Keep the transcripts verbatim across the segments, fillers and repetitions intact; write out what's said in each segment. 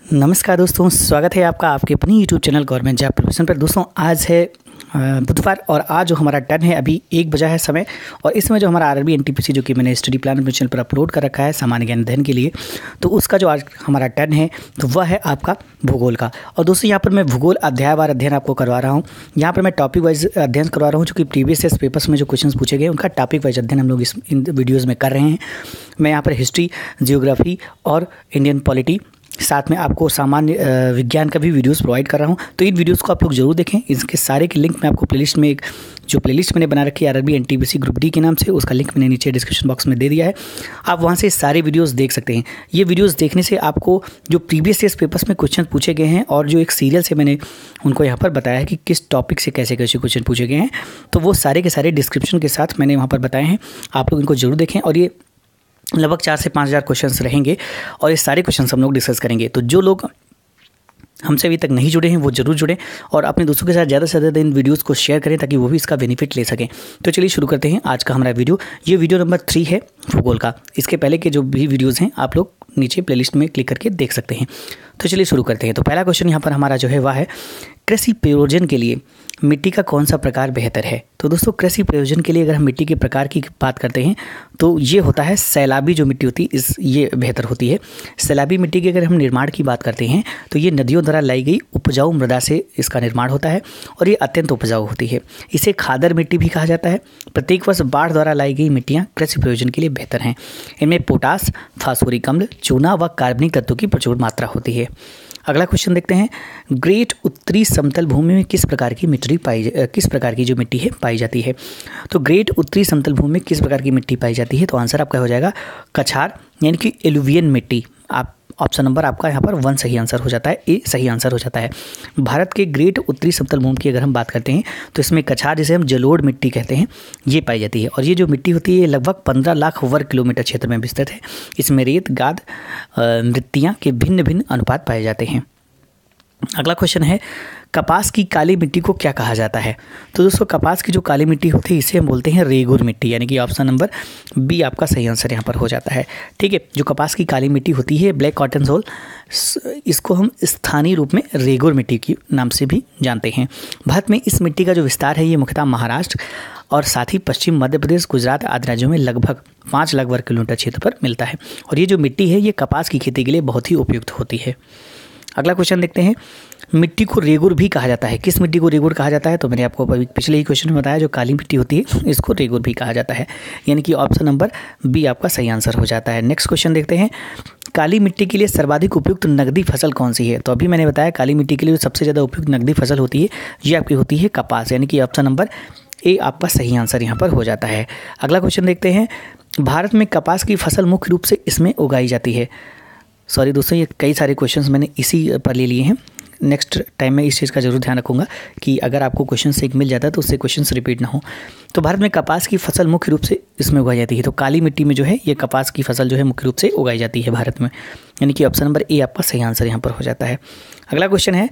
नमस्कार दोस्तों, स्वागत है आपका आपके अपनी YouTube channel government job preparation पर। दोस्तों आज है बुधवार और आज जो हमारा टर्न है अभी एक बजा है समय, और इसमें जो हमारा आरआरबी एनटीपीसी जो कि मैंने स्टडी प्लान अपने चैनल पर अपलोड कर रखा है सामान्य ज्ञान अध्ययन के लिए, तो उसका जो आज हमारा टर्न है तो वह है आपका भूगोल का। और दोस्तों यहाँ पर मैं भूगोल अध्यायवार अध्ययन आपको करवा रहा हूँ। यहाँ पर मैं टॉपिक वाइज अध्ययन करवा रहा हूँ, जो कि प्रीवियस ईयर पेपर्स में जो क्वेश्चन पूछे गए उनका टॉपिक वाइज अध्ययन हम लोग इस इन वीडियोज़ में कर रहे हैं। मैं यहाँ पर हिस्ट्री, जियोग्राफी और इंडियन पॉलिटी, साथ में आपको सामान्य विज्ञान का भी वीडियोस प्रोवाइड कर रहा हूं। तो इन वीडियोस को आप लोग जरूर देखें। इसके सारे के लिंक मैं आपको प्लेलिस्ट में, एक जो प्लेलिस्ट मैंने बना रखी है आरआरबी एनटीपीसी ग्रुप डी के नाम से, उसका लिंक मैंने नीचे डिस्क्रिप्शन बॉक्स में दे दिया है। आप वहां से सारे वीडियोस देख सकते हैं। ये वीडियोस देखने से आपको जो प्रीवियस ईयर पेपर्स में क्वेश्चन पूछे गए हैं और जो एक सीरियल से मैंने उनको यहाँ पर बताया है कि किस टॉपिक से कैसे कैसे क्वेश्चन पूछे गए हैं, तो वो सारे के सारे डिस्क्रिप्शन के साथ मैंने वहाँ पर बताए हैं। आप लोग इनको जरूर देखें। और ये लगभग चार से पाँच हज़ार क्वेश्चंस रहेंगे और ये सारे क्वेश्चंस हम लोग डिस्कस करेंगे। तो जो लोग हमसे अभी तक नहीं जुड़े हैं वो जरूर जुड़ें और अपने दोस्तों के साथ ज़्यादा से ज़्यादा इन वीडियोस को शेयर करें ताकि वो भी इसका बेनिफिट ले सकें। तो चलिए शुरू करते हैं आज का हमारा वीडियो। ये वीडियो नंबर थ्री है भूगोल का। इसके पहले के जो भी वीडियोज़ हैं आप लोग नीचे प्लेलिस्ट में क्लिक करके देख सकते हैं। तो चलिए शुरू करते हैं। तो पहला क्वेश्चन यहाँ पर हमारा जो है वह है, कृषि प्रयोजन के लिए मिट्टी का कौन सा प्रकार बेहतर है। तो दोस्तों कृषि प्रयोजन के लिए अगर हम मिट्टी के प्रकार की बात करते हैं तो ये होता है सैलाबी जो मिट्टी होती है, इस ये बेहतर होती है। सैलाबी मिट्टी के अगर हम निर्माण की बात करते हैं तो ये नदियों द्वारा लाई गई उपजाऊ मृदा से इसका निर्माण होता है और ये अत्यंत उपजाऊ होती है। इसे खादर मिट्टी भी कहा जाता है। प्रत्येक वर्ष बाढ़ द्वारा लाई गई मिट्टियाँ कृषि प्रयोजन के लिए बेहतर हैं। इनमें पोटास, फास्फोरिक अम्ल, चूना व कार्बनिक तत्वों की प्रचुर मात्रा होती है। अगला क्वेश्चन देखते हैं, ग्रेट उत्तरी समतल भूमि में किस प्रकार की मिट्टी पाई किस प्रकार की जो मिट्टी है पाई जाती है। तो ग्रेट उत्तरी समतल भूमि में किस प्रकार की मिट्टी पाई जाती है, तो आंसर आपका हो जाएगा कछार यानी कि एलुवियन मिट्टी। आप ऑप्शन नंबर आपका यहाँ पर वन सही आंसर हो जाता है, ए सही आंसर हो जाता है। भारत के ग्रेट उत्तरी समतल भूमि की अगर हम बात करते हैं तो इसमें कछार, जिसे हम जलोढ़ मिट्टी कहते हैं, ये पाई जाती है। और ये जो मिट्टी होती है ये लगभग पंद्रह लाख वर्ग किलोमीटर क्षेत्र में विस्तृत है। इसमें रेत, गाद, मृत्तियाँ के भिन्न भिन्न अनुपात पाए जाते हैं। अगला क्वेश्चन है, कपास की काली मिट्टी को क्या कहा जाता है। तो दोस्तों कपास की जो काली मिट्टी होती है इसे हम बोलते हैं रेगुर मिट्टी, यानी कि ऑप्शन नंबर बी आपका सही आंसर यहाँ पर हो जाता है। ठीक है, जो कपास की काली मिट्टी होती है ब्लैक कॉटन सोल, इसको हम स्थानीय रूप में रेगुर मिट्टी के नाम से भी जानते हैं। भारत में इस मिट्टी का जो विस्तार है ये मुख्यतः महाराष्ट्र और साथ ही पश्चिम मध्य प्रदेश, गुजरात आदि राज्यों में लगभग पाँच लाख वर्ग किलोमीटर क्षेत्र पर मिलता है। और ये जो मिट्टी है ये कपास की खेती के लिए बहुत ही उपयुक्त होती है। अगला क्वेश्चन देखते हैं, मिट्टी को रेगुर भी कहा जाता है। किस मिट्टी को रेगुर कहा जाता है, तो मैंने आपको पिछले ही क्वेश्चन में बताया, जो काली मिट्टी होती है इसको रेगुर भी कहा जाता है, यानी कि ऑप्शन नंबर बी आपका सही आंसर हो जाता है। नेक्स्ट क्वेश्चन देखते हैं, काली मिट्टी के लिए सर्वाधिक उपयुक्त नकदी फसल कौन सी है। तो अभी मैंने बताया काली मिट्टी के लिए सबसे ज़्यादा उपयुक्त नकदी फसल होती है ये आपकी होती है कपास, यानी कि ऑप्शन नंबर ए आपका सही आंसर यहाँ पर हो जाता है। अगला क्वेश्चन देखते हैं, भारत में कपास की फसल मुख्य रूप से इसमें उगाई जाती है। सॉरी दोस्तों, ये कई सारे क्वेश्चंस मैंने इसी पर ले लिए हैं। नेक्स्ट टाइम में इस चीज़ का जरूर ध्यान रखूंगा कि अगर आपको क्वेश्चन से एक मिल जाता है तो उससे क्वेश्चंस रिपीट ना हो। तो भारत में कपास की फसल मुख्य रूप से इसमें उगाई जाती है। तो काली मिट्टी में जो है ये कपास की फसल जो है मुख्य रूप से उगाई जाती है भारत में, यानी कि ऑप्शन नंबर ए आपका सही आंसर यहाँ पर हो जाता है। अगला क्वेश्चन है,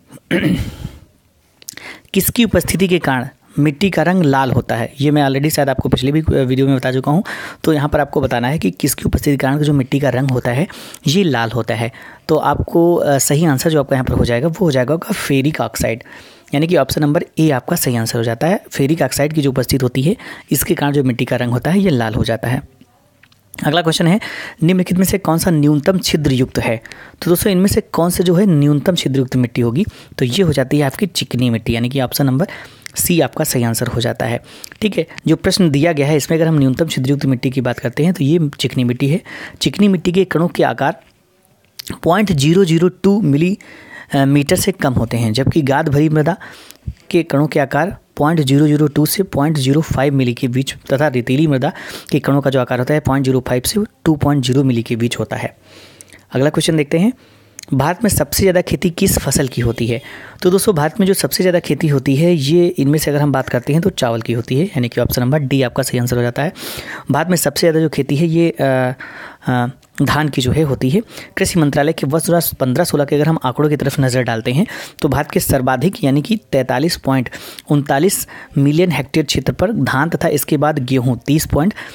किसकी उपस्थिति के कारण मिट्टी का रंग लाल होता है। ये मैं ऑलरेडी शायद आपको पिछले भी वीडियो में बता चुका हूँ। तो यहाँ पर आपको बताना है कि किसकी उपस्थिति के कारण जो मिट्टी का रंग होता है ये लाल होता है। तो आपको सही आंसर जो आपका यहाँ पर हो जाएगा वो हो जाएगा फेरिक ऑक्साइड, यानी कि ऑप्शन नंबर ए आपका सही आंसर हो जाता है। फेरिक ऑक्साइड की जो उपस्थिति होती है इसके कारण जो मिट्टी का रंग होता है ये लाल हो जाता है। अगला क्वेश्चन है, निम्नलिखित में से कौन सा न्यूनतम छिद्र युक्त है। तो दोस्तों इनमें से कौन से जो है न्यूनतम छिद्र युक्त मिट्टी होगी, तो ये हो जाती है आपकी चिकनी मिट्टी, यानी कि ऑप्शन नंबर सी आपका सही आंसर हो जाता है। ठीक है, जो प्रश्न दिया गया है इसमें अगर हम न्यूनतम छिद्रयुक्त मिट्टी की बात करते हैं तो ये चिकनी मिट्टी है। चिकनी मिट्टी के कणों के आकार point zero zero two millimetre से कम होते हैं, जबकि गाद भरी मृदा के कणों के आकार पॉइंट जीरो जीरो टू से पॉइंट जीरो फाइव मिली के बीच तथा रेतीली मृदा के कणों का जो आकार होता है पॉइंट जीरो फाइव से टू पॉइंट जीरो मिली के बीच होता है। अगला क्वेश्चन देखते हैं, भारत में सबसे ज़्यादा खेती किस फसल की होती है। तो दोस्तों भारत में जो सबसे ज़्यादा खेती होती है ये इनमें से अगर हम बात करते हैं तो चावल की होती है, यानी कि ऑप्शन नंबर डी आपका सही आंसर हो जाता है। भारत में सबसे ज़्यादा जो खेती है ये आ, आ, धान की जो है होती है। कृषि मंत्रालय के वर्ष दो हज़ार पंद्रह सोलह के अगर हम आंकड़ों की तरफ नज़र डालते हैं तो भारत के सर्वाधिक यानी कि तैंतालीस पॉइंट उनतालीस मिलियन हेक्टेयर क्षेत्र पर धान तथा इसके बाद गेहूँ तीस पॉइंट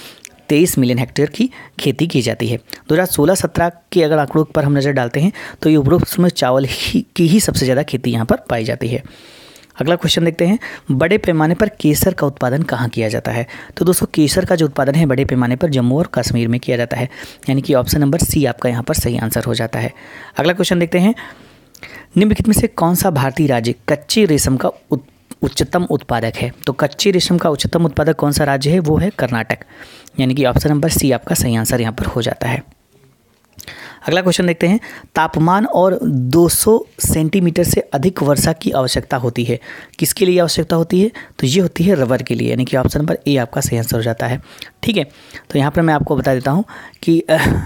तेईस मिलियन हेक्टेयर की खेती की जाती है। दो हज़ार सोलह सत्रह के अगर आंकड़ों पर हम नज़र डालते हैं तो यूरोप में चावल ही की ही सबसे ज़्यादा खेती यहाँ पर पाई जाती है। अगला क्वेश्चन देखते हैं, बड़े पैमाने पर केसर का उत्पादन कहाँ किया जाता है? तो दोस्तों केसर का जो उत्पादन है बड़े पैमाने पर जम्मू और कश्मीर में किया जाता है, यानी कि ऑप्शन नंबर सी आपका यहाँ पर सही आंसर हो जाता है। अगला क्वेश्चन देखते हैं, निम्नलिखित में से कौन सा भारतीय राज्य कच्चे रेशम का उच्चतम उत्पादक है? तो कच्चे रेशम का उच्चतम उत्पादक कौन सा राज्य है? वो है कर्नाटक, यानी कि ऑप्शन नंबर सी आपका सही आंसर यहाँ पर हो जाता है। अगला क्वेश्चन देखते हैं, तापमान और दो सौ सेंटीमीटर से अधिक वर्षा की आवश्यकता होती है, किसके लिए आवश्यकता होती है? तो ये होती है रबर के लिए, यानी कि ऑप्शन नंबर ए आपका सही आंसर हो जाता है। ठीक है, तो यहाँ पर मैं आपको बता देता हूँ कि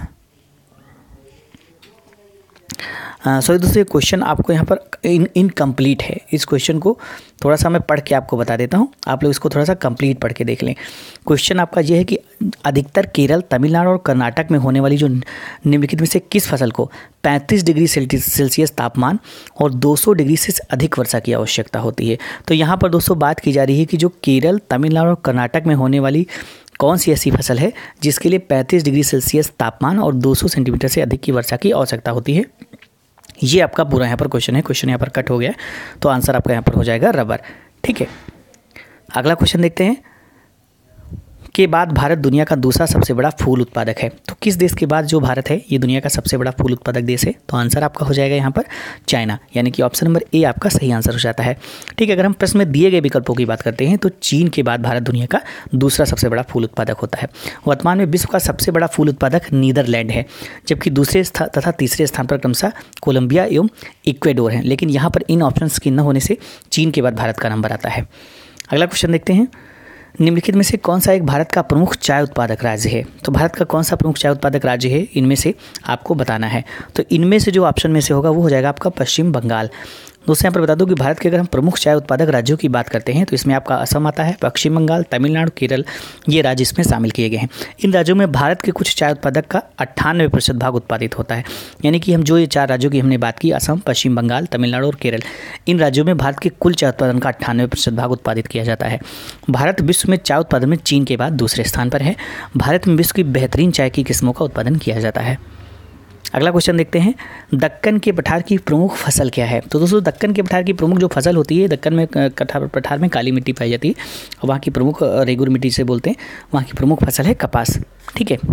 सॉरी दोस्तों, ये क्वेश्चन आपको यहाँ पर इन इनकम्प्लीट है। इस क्वेश्चन को थोड़ा सा मैं पढ़ के आपको बता देता हूँ, आप लोग इसको थोड़ा सा कंप्लीट पढ़ के देख लें। क्वेश्चन आपका ये है कि अधिकतर केरल, तमिलनाडु और कर्नाटक में होने वाली जो निम्नलिखित में से किस फसल को पैंतीस डिग्री सेल्सियस तापमान और दो सौ डिग्री से अधिक वर्षा की आवश्यकता होती है? तो यहाँ पर दोस्तों बात की जा रही है कि जो केरल, तमिलनाडु और कर्नाटक में होने वाली कौन सी ऐसी फसल है जिसके लिए पैंतीस डिग्री सेल्सियस तापमान और दो सौ सेंटीमीटर से अधिक की वर्षा की आवश्यकता होती है। ये आपका पूरा यहाँ पर क्वेश्चन है, क्वेश्चन यहाँ पर कट हो गया, तो आंसर आपका यहाँ पर हो जाएगा रबर। ठीक है, अगला क्वेश्चन देखते हैं, के बाद भारत दुनिया का दूसरा सबसे बड़ा फूल उत्पादक है? तो किस देश के बाद जो भारत है ये दुनिया का सबसे बड़ा फूल उत्पादक देश है? तो आंसर आपका हो जाएगा यहाँ पर चाइना, यानी कि ऑप्शन नंबर ए आपका सही आंसर हो जाता है। ठीक है, अगर हम प्रश्न में दिए गए विकल्पों की बात करते हैं तो चीन के बाद भारत दुनिया का दूसरा सबसे बड़ा फूल उत्पादक होता है। वर्तमान में विश्व का सबसे बड़ा फूल उत्पादक नीदरलैंड है, जबकि दूसरे स्थान तथा तीसरे स्थान पर क्रमशः कोलंबिया एवं इक्वेडोर है, लेकिन यहाँ पर इन ऑप्शन के न होने से चीन के बाद भारत का नंबर आता है। अगला क्वेश्चन देखते हैं, निम्नलिखित में से कौन सा एक भारत का प्रमुख चाय उत्पादक राज्य है? तो भारत का कौन सा प्रमुख चाय उत्पादक राज्य है, इनमें से आपको बताना है। तो इनमें से जो ऑप्शन में से होगा वो हो जाएगा आपका पश्चिम बंगाल। दोस्तों यहाँ पर बता दूं कि भारत के अगर हम प्रमुख चाय उत्पादक राज्यों की बात करते हैं तो इसमें आपका असम आता है, पश्चिम बंगाल, तमिलनाडु, केरल, ये राज्य इसमें शामिल किए गए हैं। इन राज्यों में भारत के कुछ चाय उत्पादक का अट्ठानवे प्रतिशत भाग उत्पादित होता है, यानी कि हम जो ये चार राज्यों की हमने बात की, असम, पश्चिम बंगाल, तमिलनाडु और केरल, इन राज्यों में भारत के कुल चाय उत्पादन का अट्ठानवे प्रतिशत भाग उत्पादित किया जाता है। भारत विश्व में चाय उत्पादन में चीन के बाद दूसरे स्थान पर है। भारत में विश्व की बेहतरीन चाय की किस्मों का उत्पादन किया जाता है। अगला क्वेश्चन देखते हैं, दक्कन के पठार की प्रमुख फसल क्या है? तो दोस्तों दक्कन के पठार की प्रमुख जो फसल होती है, दक्कन में कठार पठार में काली मिट्टी पाई जाती है और वहाँ की प्रमुख, रेगुर मिट्टी से बोलते हैं, वहाँ की प्रमुख फसल है कपास। ठीक है,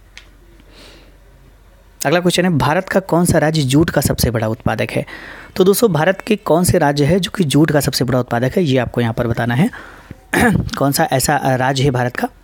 अगला क्वेश्चन है, भारत का कौन सा राज्य जूट का सबसे बड़ा उत्पादक है? तो दोस्तों भारत के कौन से राज्य है जो कि जूट का सबसे बड़ा उत्पादक है, ये आपको यहाँ पर बताना है। कौन सा ऐसा राज्य है भारत का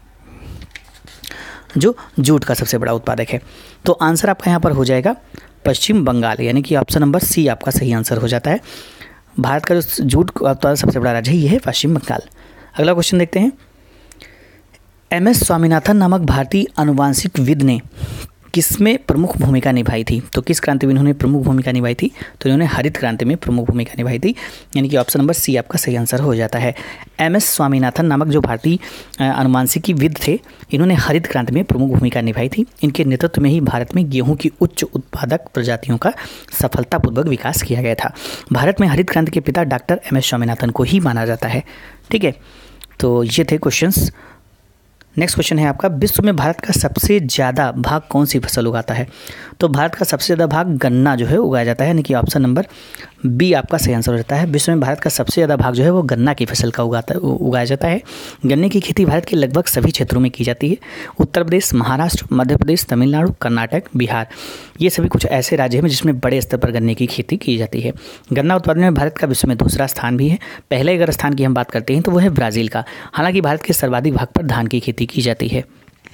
जो जूट का सबसे बड़ा उत्पादक है? तो आंसर आपका यहाँ पर हो जाएगा पश्चिम बंगाल, यानी कि ऑप्शन नंबर सी आपका सही आंसर हो जाता है। भारत का जो जूट का उत्पादक सबसे बड़ा राज्य है ये है पश्चिम बंगाल। अगला क्वेश्चन देखते हैं, एम एस स्वामीनाथन नामक भारतीय आनुवांशिकविद ने किसमें प्रमुख भूमिका निभाई थी? तो किस क्रांति में इन्होंने प्रमुख भूमिका निभाई थी? तो इन्होंने हरित क्रांति में प्रमुख भूमिका निभाई थी, यानी कि ऑप्शन नंबर सी आपका सही आंसर हो जाता है। एम एस स्वामीनाथन नामक जो भारतीय आनुवांशिकीविद थे, इन्होंने हरित क्रांति में प्रमुख भूमिका निभाई थी। इनके नेतृत्व में ही भारत में गेहूं की उच्च उत्पादक प्रजातियों का सफलतापूर्वक विकास किया गया था। भारत में हरित क्रांति के पिता डॉक्टर एम एस स्वामीनाथन को ही माना जाता है। ठीक है, तो ये थे क्वेश्चंस। नेक्स्ट क्वेश्चन है आपका, विश्व में भारत का सबसे ज़्यादा भाग कौन सी फसल उगाता है? तो भारत का सबसे ज़्यादा भाग गन्ना जो है उगाया जाता है, यानी कि ऑप्शन नंबर बी आपका सही आंसर हो जाता है। विश्व में भारत का सबसे ज़्यादा भाग जो है वो गन्ना की फसल का उगाता उगाया जाता है। गन्ने की खेती भारत के लगभग सभी क्षेत्रों में की जाती है। उत्तर प्रदेश, महाराष्ट्र, मध्य प्रदेश, तमिलनाडु, कर्नाटक, बिहार, ये सभी कुछ ऐसे राज्य हैं जिसमें बड़े स्तर पर गन्ने की खेती की जाती है। गन्ना उत्पादन में भारत का विश्व में दूसरा स्थान भी है। पहले अगर स्थान की हम बात करते हैं तो वो है ब्राज़ील का। हालांकि भारत के सर्वाधिक भाग पर धान की खेती की जाती है।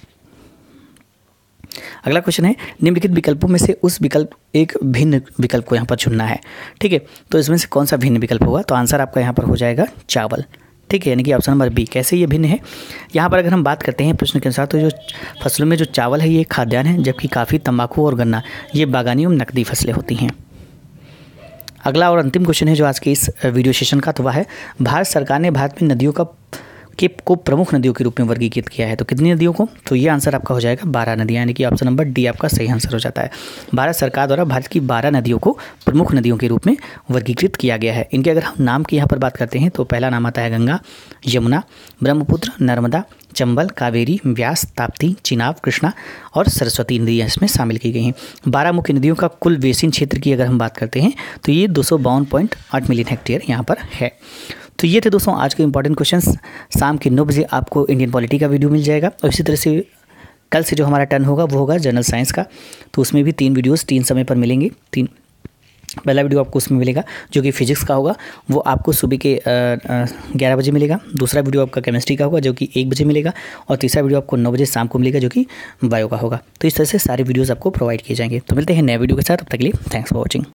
अगला क्वेश्चन है, निम्नलिखित विकल्पों में से उस विकल्प एक भिन्न विकल्प को यहाँ पर चुनना है। ठीक है, तो इसमें से कौन सा भिन्न विकल्प होगा? तो आंसर आपका यहाँ पर हो जाएगा चावल। ठीक है, यानी कि ऑप्शन नंबर बी। कैसे ये भिन्न है? यहाँ पर अगर हम बात करते हैं प्रश्न के अनुसार, तो जो फसलों में जो चावल है ये खाद्यान्न है, जबकि काफ़ी, तंबाकू और गन्ना ये बागानी एवं नकदी फसलें होती हैं। अगला और अंतिम क्वेश्चन है जो आज के इस वीडियो सेशन का, तो वह है, भारत सरकार ने भारत में नदियों का के को प्रमुख नदियों के रूप में वर्गीकृत किया है। तो कितनी नदियों को? तो ये आंसर आपका हो जाएगा बारह नदियाँ, यानी कि ऑप्शन नंबर डी आपका सही आंसर हो जाता है। भारत सरकार द्वारा भारत की बारह नदियों को प्रमुख नदियों के रूप में वर्गीकृत किया गया है। इनके अगर हम नाम की यहाँ पर बात करते हैं तो पहला नाम आता है गंगा, यमुना, ब्रह्मपुत्र, नर्मदा, चंबल, कावेरी, व्यास, ताप्ती, चिनाब, कृष्णा और सरस्वती नदियाँ इसमें शामिल की गई हैं। बारह मुख्य नदियों का कुल बेसिन क्षेत्र की अगर हम बात करते हैं तो ये दो सौ बावन पॉइंट आठ मिलियन हेक्टेयर यहाँ पर है। तो ये थे दोस्तों आज के इंपॉर्टेंट क्वेश्चंस। शाम के नौ बजे आपको इंडियन पॉलिटी का वीडियो मिल जाएगा और इसी तरह से कल से जो हमारा टर्न होगा वो होगा जनरल साइंस का। तो उसमें भी तीन वीडियोस तीन समय पर मिलेंगे। तीन पहला वीडियो आपको उसमें मिलेगा जो कि फिजिक्स का होगा, वो आपको सुबह के ग्यारह बजे मिलेगा। दूसरा वीडियो आपका केमिस्ट्री का होगा जो कि एक बजे मिलेगा और तीसरा वीडियो आपको नौ बजे शाम को मिलेगा जो कि बायो का होगा। तो इस तरह से सारे वीडियोस आपको प्रोवाइड किए जाएंगे। तो मिलते हैं नए वीडियो के साथ, तब तक के लिए थैंक्स फॉर वॉचिंग।